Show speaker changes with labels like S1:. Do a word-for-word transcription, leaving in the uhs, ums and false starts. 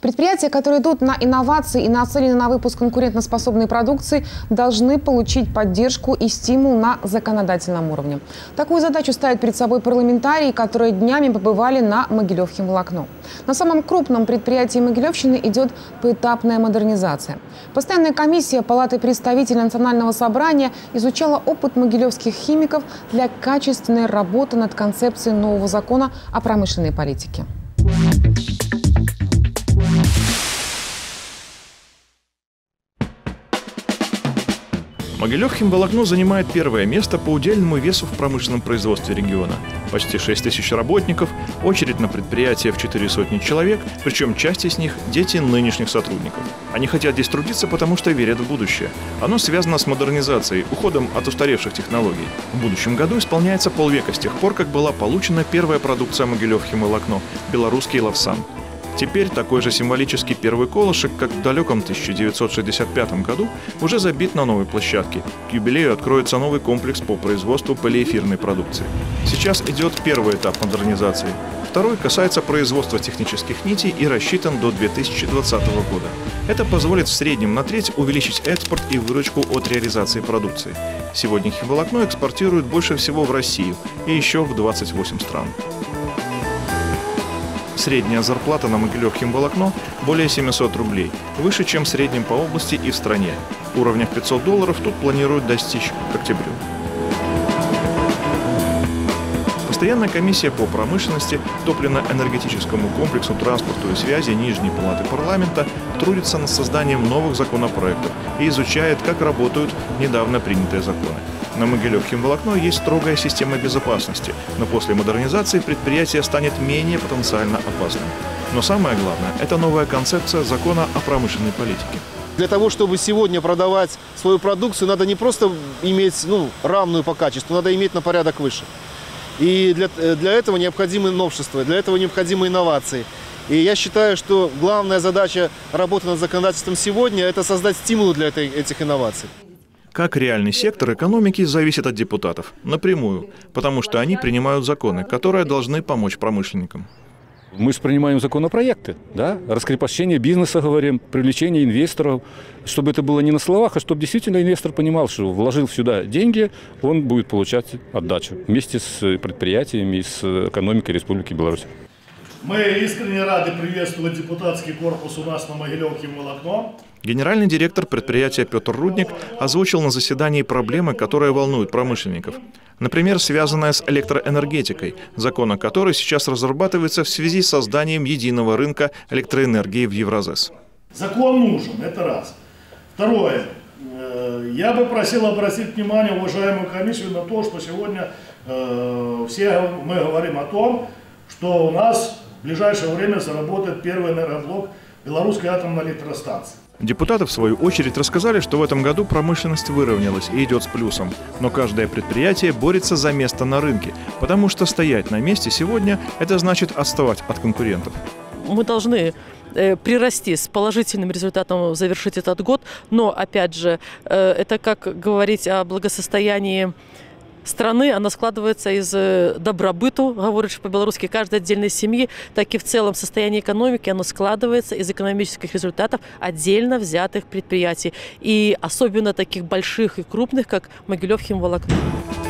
S1: Предприятия, которые идут на инновации и нацелены на выпуск конкурентоспособной продукции, должны получить поддержку и стимул на законодательном уровне. Такую задачу ставят перед собой парламентарии, которые днями побывали на Могилев-Химволокно. На самом крупном предприятии Могилевщины идет поэтапная модернизация. Постоянная комиссия Палаты представителей Национального собрания изучала опыт могилевских химиков для качественной работы над концепцией нового закона о промышленной политике.
S2: Могилев-Химволокно занимает первое место по удельному весу в промышленном производстве региона. Почти шесть тысяч работников, очередь на предприятие в четыре сотни человек, причем часть из них – дети нынешних сотрудников. Они хотят здесь трудиться, потому что верят в будущее. Оно связано с модернизацией, уходом от устаревших технологий. В будущем году исполняется полвека с тех пор, как была получена первая продукция Могилев-Химволокно – белорусский лавсан. Теперь такой же символический первый колышек, как в далеком тысяча девятьсот шестьдесят пятом году, уже забит на новой площадке. К юбилею откроется новый комплекс по производству полиэфирной продукции. Сейчас идет первый этап модернизации. Второй касается производства технических нитей и рассчитан до две тысячи двадцатого года. Это позволит в среднем на треть увеличить экспорт и выручку от реализации продукции. Сегодня химволокно экспортируют больше всего в Россию и еще в двадцать восемь стран. Средняя зарплата на Могилев-Химволокно более семисот рублей, выше, чем в среднем по области и в стране. Уровня в пятьсот долларов тут планируют достичь к октябрю. Постоянная комиссия по промышленности, топливно-энергетическому комплексу, транспорту и связи Нижней палаты парламента трудится над созданием новых законопроектов и изучает, как работают недавно принятые законы. На Могилев-Химволокно есть строгая система безопасности, но после модернизации предприятие станет менее потенциально опасным. Но самое главное – это новая концепция закона о промышленной политике.
S3: Для того, чтобы сегодня продавать свою продукцию, надо не просто иметь ну, равную по качеству, надо иметь на порядок выше. И для, для этого необходимы новшества, для этого необходимы инновации. И я считаю, что главная задача работы над законодательством сегодня – это создать стимулы для этой, этих инноваций.
S2: Как реальный сектор экономики зависит от депутатов. Напрямую. Потому что они принимают законы, которые должны помочь промышленникам.
S4: Мы же принимаем законопроекты, да? Раскрепощение бизнеса, говорим, привлечение инвесторов. Чтобы это было не на словах, а чтобы действительно инвестор понимал, что вложил сюда деньги, он будет получать отдачу вместе с предприятиями и с экономикой Республики Беларусь.
S5: Мы искренне рады приветствовать депутатский корпус у нас на Могилев-Химволокно.
S2: Генеральный директор предприятия Петр Рудник озвучил на заседании проблемы, которые волнуют промышленников. Например, связанная с электроэнергетикой, закон о которой сейчас разрабатывается в связи с созданием единого рынка электроэнергии в Евразес.
S5: Закон нужен, это раз. Второе. Я бы просил обратить внимание уважаемую комиссию на то, что сегодня все мы говорим о том, что у нас в ближайшее время заработает первый энергоблок Белорусской атомной электростанции.
S2: Депутаты, в свою очередь, рассказали, что в этом году промышленность выровнялась и идет с плюсом. Но каждое предприятие борется за место на рынке, потому что стоять на месте сегодня – это значит отставать от конкурентов.
S6: Мы должны прирасти с положительным результатом, завершить этот год. Но, опять же, это как говорить о благосостоянии страны, она складывается из добробыту, говоришь по-белорусски, каждой отдельной семьи, так и в целом состояние экономики, оно складывается из экономических результатов отдельно взятых предприятий. И особенно таких больших и крупных, как Могилев-Химволокно.